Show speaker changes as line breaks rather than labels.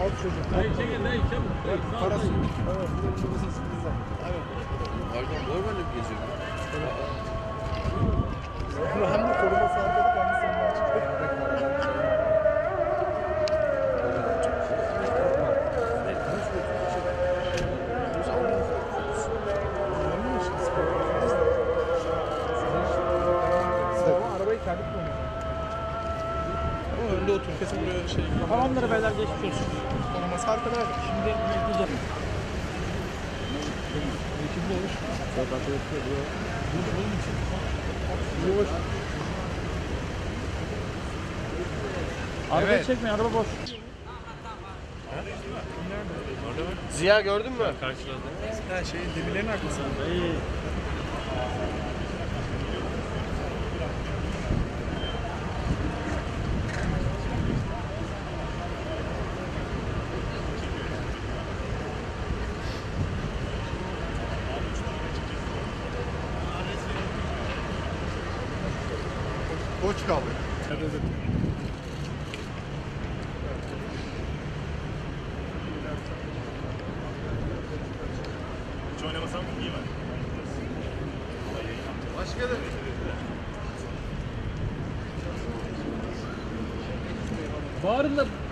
Al çocuk.
Dayı çekin dayı çabuk.
Parası yok. Evet. Burası sizden. Evet.
Pardon, normal mi geziyor?
Hem de koruması arkada kendisi önden çıktı. Arabayı kendi kullanıyor.
Ama önde otur, kesin buraya şey...
Tamamdır beyler geçmiş olsun.
Koruması arkada abi.
Şimdi bekleyeceğim.
Kimde olur? Zaten yapıyor. Yavaş.
Arabayı çekmeyin, araba boş.
Ziya gördün mü?
Ha demirlerin arkasında.
İyi.
Boş kaldı.
Hiç oynamasam iyi mi?
Başka da...
Bağırın da